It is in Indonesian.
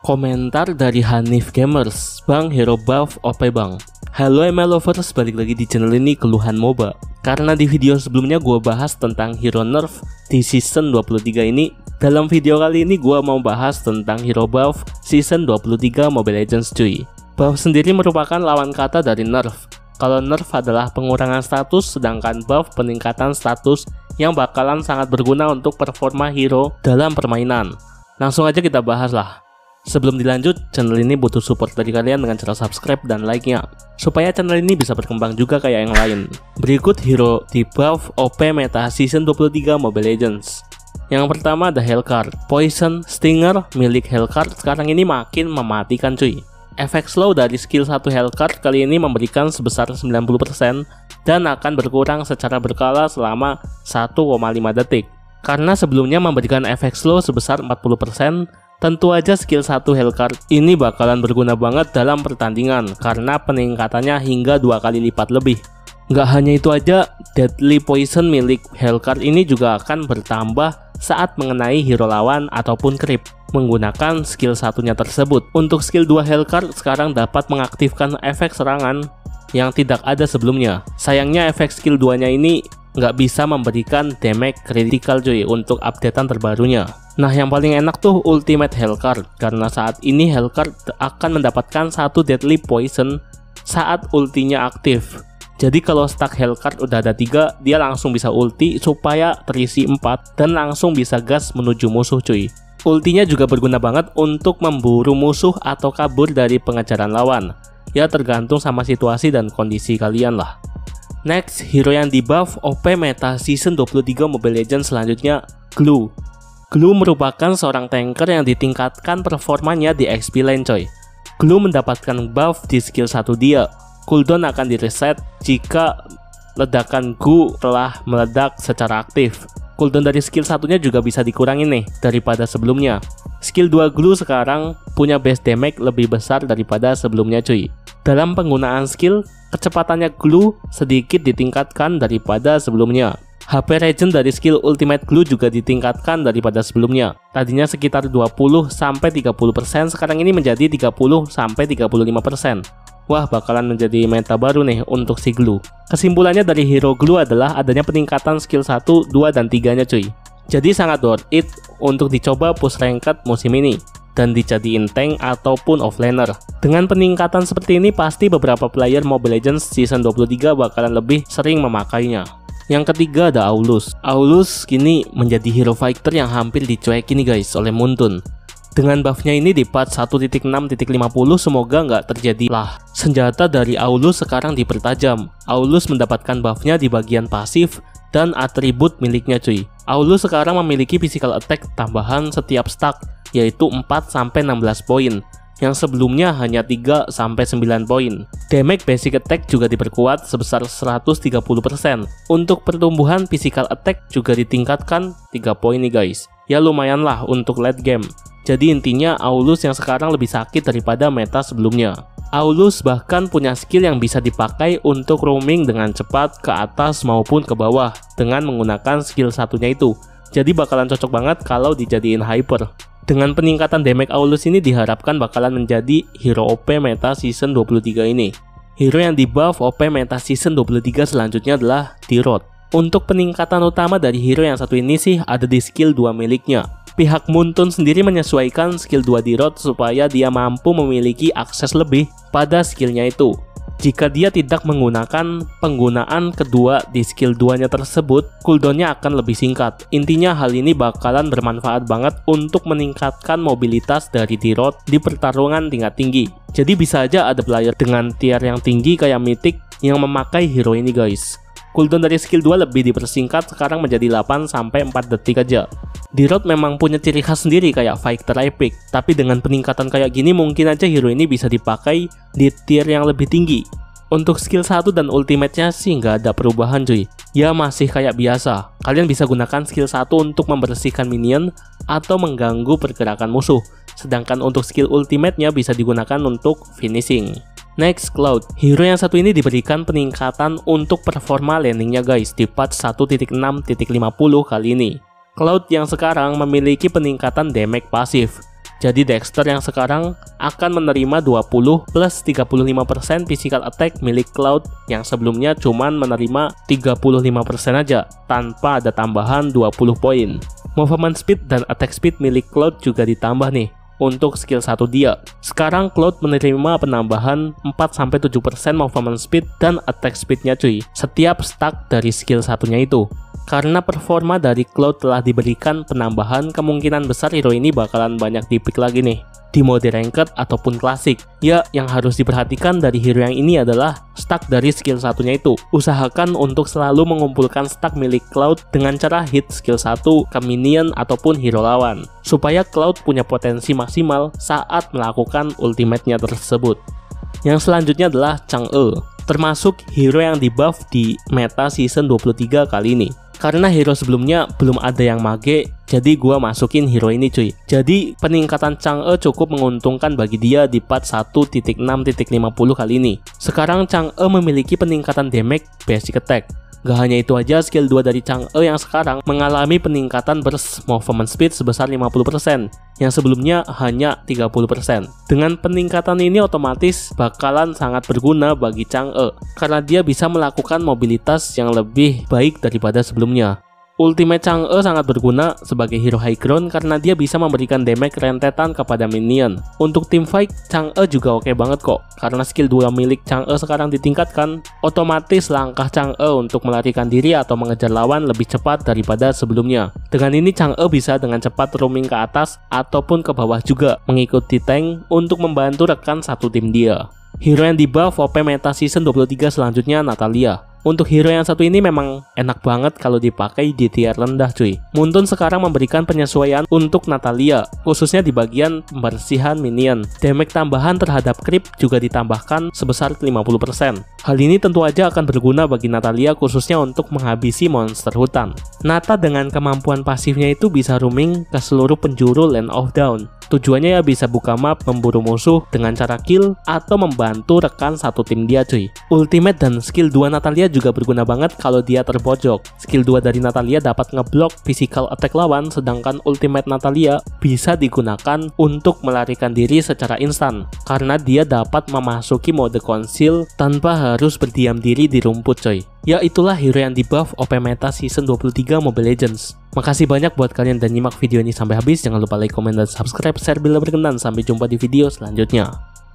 Komentar dari Hanif Gamers, Bang hero buff OP bang. Halo ML lovers, balik lagi di channel ini Keluhan MOBA. Karena di video sebelumnya gue bahas tentang hero nerf di season 23 ini, dalam video kali ini gue mau bahas tentang hero buff season 23 Mobile Legends cuy. Buff sendiri merupakan lawan kata dari nerf. Kalau nerf adalah pengurangan status, sedangkan buff peningkatan status yang bakalan sangat berguna untuk performa hero dalam permainan. Langsung aja kita bahas lah. Sebelum dilanjut, channel ini butuh support dari kalian dengan cara subscribe dan like-nya, supaya channel ini bisa berkembang juga kayak yang lain. Berikut hero di buff OP meta season 23 Mobile Legends. Yang pertama ada Hellcard. Poison Stinger milik Hellcard sekarang ini makin mematikan cuy. Efek slow dari skill 1 Hellcard kali ini memberikan sebesar 90% dan akan berkurang secara berkala selama 1,5 detik. Karena sebelumnya memberikan efek slow sebesar 40%, tentu aja skill 1 Hellcard ini bakalan berguna banget dalam pertandingan karena peningkatannya hingga 2 kali lipat lebih. Nggak hanya itu aja, Deadly Poison milik Hellcard ini juga akan bertambah saat mengenai hero lawan ataupun creep menggunakan skill satunya tersebut. Untuk skill 2 Hellcard sekarang dapat mengaktifkan efek serangan yang tidak ada sebelumnya. Sayangnya efek skill 2 nya ini nggak bisa memberikan damage critical cuy untuk updatean terbarunya. Nah, yang paling enak tuh ultimate Hellcard, karena saat ini Hellcard akan mendapatkan satu Deadly Poison saat ultinya aktif. Jadi kalau stack Hellcard udah ada 3, dia langsung bisa ulti supaya terisi 4 dan langsung bisa gas menuju musuh cuy. Ultinya juga berguna banget untuk memburu musuh atau kabur dari pengejaran lawan. Ya tergantung sama situasi dan kondisi kalian lah. Next, hero yang di buff OP meta season 23 Mobile Legends selanjutnya, Glue. Glue merupakan seorang tanker yang ditingkatkan performanya di XP lane coy. Glue mendapatkan buff di skill 1 dia. Cooldown akan direset jika ledakan Glue telah meledak secara aktif. Cooldown dari skill satunya juga bisa dikurangi nih daripada sebelumnya. Skill 2 Glue sekarang punya base damage lebih besar daripada sebelumnya cuy. Dalam penggunaan skill, kecepatannya Glue sedikit ditingkatkan daripada sebelumnya. HP regen dari skill ultimate Glue juga ditingkatkan daripada sebelumnya. Tadinya sekitar 20-30%, sekarang ini menjadi 30-35%. Wah, bakalan menjadi meta baru nih untuk si Glue. Kesimpulannya dari hero Glue adalah adanya peningkatan skill 1, 2, dan 3-nya cuy. Jadi sangat worth it untuk dicoba push ranked musim ini dan dijadiin tank ataupun offlaner. Dengan peningkatan seperti ini, pasti beberapa player Mobile Legends season 23 bakalan lebih sering memakainya. Yang ketiga ada Aulus. Aulus kini menjadi hero fighter yang hampir dicuekin nih guys oleh Muntun. Dengan buffnya ini di patch 1.6.50 semoga nggak terjadi lah. Senjata dari Aulus sekarang dipertajam. Aulus mendapatkan buffnya di bagian pasif dan atribut miliknya cuy. Aulus sekarang memiliki physical attack tambahan setiap stack, yaitu 4-16 poin, yang sebelumnya hanya 3-9 poin. Damage basic attack juga diperkuat sebesar 130%. Untuk pertumbuhan physical attack juga ditingkatkan 3 poin nih guys. Ya lumayan lah untuk late game. Jadi intinya Aulus yang sekarang lebih sakit daripada meta sebelumnya. Aulus bahkan punya skill yang bisa dipakai untuk roaming dengan cepat ke atas maupun ke bawah dengan menggunakan skill satunya itu. Jadi bakalan cocok banget kalau dijadiin hyper. Dengan peningkatan damage Aulus ini diharapkan bakalan menjadi hero OP meta season 23 ini. Hero yang di buff OP meta season 23 selanjutnya adalah D-Rod. Untuk peningkatan utama dari hero yang satu ini sih ada di skill 2 miliknya. Pihak Muntun sendiri menyesuaikan skill 2 D-Rod supaya dia mampu memiliki akses lebih pada skillnya itu. Jika dia tidak menggunakan penggunaan kedua di skill 2-nya tersebut, cooldownnya akan lebih singkat. Intinya hal ini bakalan bermanfaat banget untuk meningkatkan mobilitas dari D-Rod di pertarungan tingkat tinggi. Jadi bisa aja ada player dengan tier yang tinggi kayak Mythic yang memakai hero ini guys. Cooldown dari skill 2 lebih dipersingkat sekarang menjadi 8-4 detik aja. D-Rod memang punya ciri khas sendiri kayak fighter epic, tapi dengan peningkatan kayak gini mungkin aja hero ini bisa dipakai di tier yang lebih tinggi. Untuk skill 1 dan ultimate-nya sih nggak ada perubahan cuy. Ya masih kayak biasa. Kalian bisa gunakan skill 1 untuk membersihkan minion atau mengganggu pergerakan musuh. Sedangkan untuk skill ultimate-nya bisa digunakan untuk finishing. Next, Cloud. Hero yang satu ini diberikan peningkatan untuk performa landingnya guys di patch 1.6.50 kali ini. Cloud yang sekarang memiliki peningkatan damage pasif. Jadi Dexter yang sekarang akan menerima 20 plus 35% physical attack milik Cloud yang sebelumnya cuman menerima 35% aja tanpa ada tambahan 20 poin. Movement speed dan attack speed milik Cloud juga ditambah nih untuk skill 1 dia. Sekarang Cloud menerima penambahan 4-7% movement speed dan attack speednya cuy, setiap stack dari skill satunya itu. Karena performa dari Cloud telah diberikan penambahan, kemungkinan besar hero ini bakalan banyak di-pick lagi nih di mode ranked ataupun klasik. Ya, yang harus diperhatikan dari hero yang ini adalah stack dari skill satunya itu. Usahakan untuk selalu mengumpulkan stack milik Cloud dengan cara hit skill 1 ke minion ataupun hero lawan, supaya Cloud punya potensi maksimal saat melakukan ultimate-nya tersebut. Yang selanjutnya adalah Chang'e, termasuk hero yang dibuff di meta season 23 kali ini. Karena hero sebelumnya belum ada yang mage, jadi gua masukin hero ini cuy. Jadi peningkatan Chang'e cukup menguntungkan bagi dia di part 1.6.50 kali ini. Sekarang Chang'e memiliki peningkatan damage basic attack. Gak hanya itu aja, skill 2 dari Chang'e yang sekarang mengalami peningkatan burst movement speed sebesar 50%, yang sebelumnya hanya 30%. Dengan peningkatan ini otomatis bakalan sangat berguna bagi Chang'e, karena dia bisa melakukan mobilitas yang lebih baik daripada sebelumnya. Ultimate Chang'e sangat berguna sebagai hero high ground karena dia bisa memberikan damage rentetan kepada minion. Untuk team fight, Chang'e juga oke banget kok, karena skill 2 milik Chang'e sekarang ditingkatkan, otomatis langkah Chang'e untuk melarikan diri atau mengejar lawan lebih cepat daripada sebelumnya. Dengan ini Chang'e bisa dengan cepat roaming ke atas ataupun ke bawah juga, mengikuti tank untuk membantu rekan satu tim dia. Hero yang dibuff OP meta season 23 selanjutnya Natalia. Untuk hero yang satu ini memang enak banget kalau dipakai di tier rendah cuy. Muntun sekarang memberikan penyesuaian untuk Natalia, khususnya di bagian pembersihan minion. Damage tambahan terhadap creep juga ditambahkan sebesar 50%. Hal ini tentu aja akan berguna bagi Natalia khususnya untuk menghabisi monster hutan. Nata dengan kemampuan pasifnya itu bisa roaming ke seluruh penjuru Land of Dawn. Tujuannya ya bisa buka map, memburu musuh dengan cara kill, atau membantu rekan satu tim dia cuy. Ultimate dan skill 2 Natalia juga berguna banget kalau dia terpojok. Skill 2 dari Natalia dapat ngeblok physical attack lawan, sedangkan ultimate Natalia bisa digunakan untuk melarikan diri secara instan, karena dia dapat memasuki mode conceal tanpa harus berdiam diri di rumput coy. Ya itulah hero yang dibuff OP meta season 23 Mobile Legends. Makasih banyak buat kalian dan nyimak video ini sampai habis. Jangan lupa like, komen, dan subscribe, share bila berkenan. Sampai jumpa di video selanjutnya.